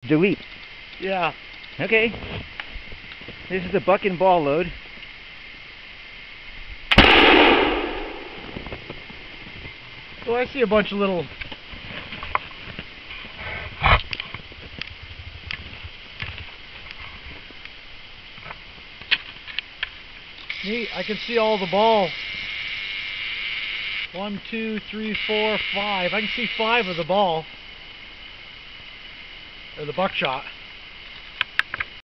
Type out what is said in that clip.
delete. Yeah. Okay. This is the buck and ball load. So I see a bunch of little neat. I can see all the ball. 1, 2, 3, 4, 5. I can see 5 of the ball. Or the buckshot.